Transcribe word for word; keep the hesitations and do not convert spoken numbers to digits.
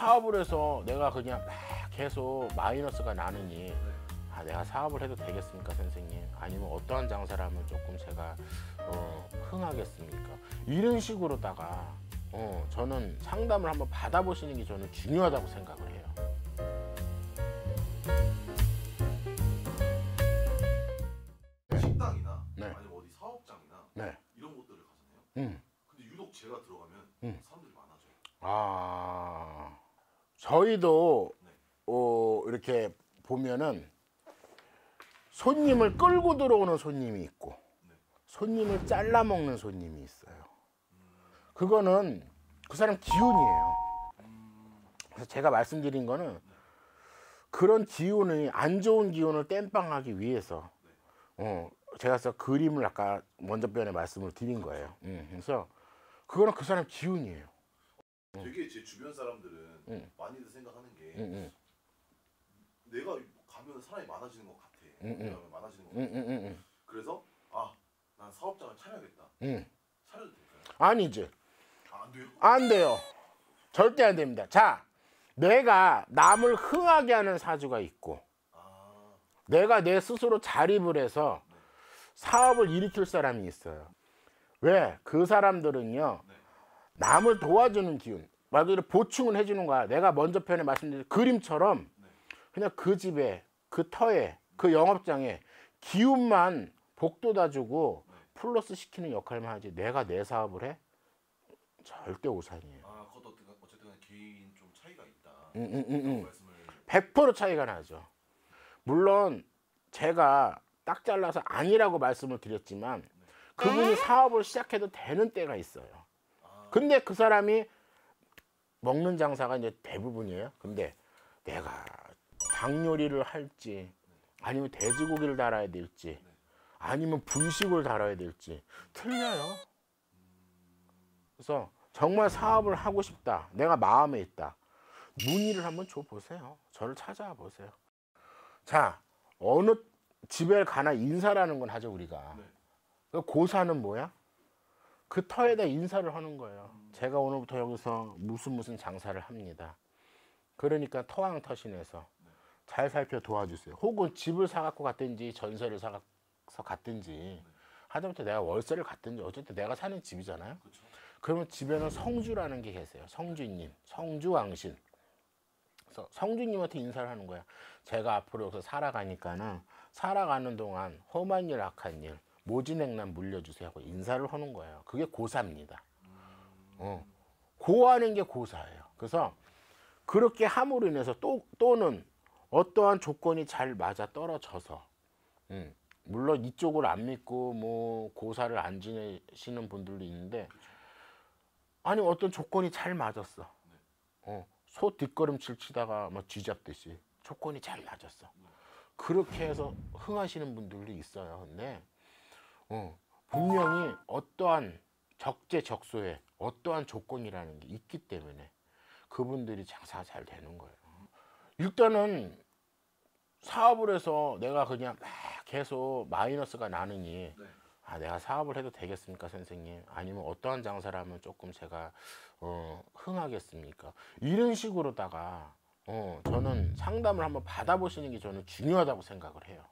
사업을 해서 내가 그냥 막 계속 마이너스가 나느니 아, 내가 사업을 해도 되겠습니까, 선생님? 아니면 어떠한 장사를 하면 조금 제가 어, 흥하겠습니까? 이런 식으로다가 어, 저는 상담을 한번 받아보시는 게 저는 중요하다고 생각을 해요. 식당이나 네. 아니면 어디 사업장이나 네. 이런 곳들을 가잖아요. 음. 근데 유독 제가 들어가면 음. 사람들이 많아져요. 아, 저희도 네. 어, 이렇게 보면은 손님을 끌고 들어오는 손님이 있고 네. 손님을 잘라 먹는 손님이 있어요. 그거는 그 사람 기운이에요. 그래서 제가 말씀드린 거는 그런 기운이 안 좋은 기운을 땜빵하기 위해서 어, 제가 써 그림을 아까 먼저 변에 말씀을 드린 거예요. 음, 그래서 그거는 그 사람 기운이에요. 되게 제 주변 사람들은 음. 많이들 생각하는 게 음, 음. 내가 가면 사람이 많아지는 것 같아. 음, 음. 가면 많아지는 것 음, 같아. 음, 음, 음. 그래서 아, 난 사업장을 차려야겠다. 음. 차려도 될까요? 아니지. 아, 안 돼요? 안 돼요. 절대 안 됩니다. 자, 내가 남을 흥하게 하는 사주가 있고 아, 내가 내 스스로 자립을 해서 네. 사업을 일으킬 사람이 있어요. 왜? 그 사람들은요, 네. 남을 도와주는 기운, 말 그대로 보충을 해주는 거야. 내가 먼저 편에 말씀드린 그림처럼 네. 그냥 그 집에, 그 터에, 그 영업장에 기운만 복돋아주고 네. 플러스 시키는 역할만 하지. 내가 내 사업을 해? 절대 오산이에요. 아, 그것도 어쨌든, 어쨌든 개인 좀 차이가 있다. 응, 응, 응, 응. 말씀을. 백 퍼센트 차이가 나죠. 물론 제가 딱 잘라서 아니라고 말씀을 드렸지만 그분이 사업을 시작해도 되는 때가 있어요. 아, 근데 그 사람이 먹는 장사가 이제 대부분이에요. 근데 내가 닭 요리를 할지 아니면 돼지고기를 달아야 될지 아니면 분식을 달아야 될지 틀려요. 그래서 정말 사업을 하고 싶다. 내가 마음에 있다. 문의를 한번 줘보세요. 저를 찾아와 보세요. 자, 어느 집에 가나 인사라는 건 하죠, 우리가. 네. 고사는 뭐야? 그 터에다 인사를 하는 거예요. 제가 오늘부터 여기서 무슨 무슨 장사를 합니다. 그러니까 터왕터신해서 잘 살펴 도와주세요. 혹은 집을 사갖고 갔든지 전세를 사서 갔든지 하다못해 내가 월세를 갔든지 어쨌든 내가 사는 집이잖아요. 그쵸. 그러면 집에는 성주라는 게 계세요. 성주님, 성주왕신. 그래서 성주님한테 인사를 하는 거야. 제가 앞으로 여기서 살아가니까는 살아가는 동안 험한 일, 악한 일, 모진행난 물려주세요 하고 인사를 하는 거예요. 그게 고사입니다. 어. 고하는 게 고사예요. 그래서 그렇게 함으로 인해서 또, 또는 어떠한 조건이 잘 맞아 떨어져서 음, 물론 이쪽을 안 믿고 뭐 고사를 안 지내시는 분들도 있는데 아니 어떤 조건이 잘 맞았어. 어, 소 뒷걸음질 치다가 막 쥐잡듯이 조건이 잘 맞았어. 그렇게 해서 흥하시는 분들도 있어요. 근데 어, 분명히 어떠한 적재적소에 어떠한 조건이라는 게 있기 때문에 그분들이 장사가 잘 되는 거예요. 일단은 사업을 해서 내가 그냥 막 계속 마이너스가 나느니 네. 아, 내가 사업을 해도 되겠습니까, 선생님? 아니면 어떠한 장사를 하면 조금 제가 어, 흥하겠습니까? 이런 식으로다가 어, 저는 상담을 한번 받아보시는 게 저는 중요하다고 생각을 해요.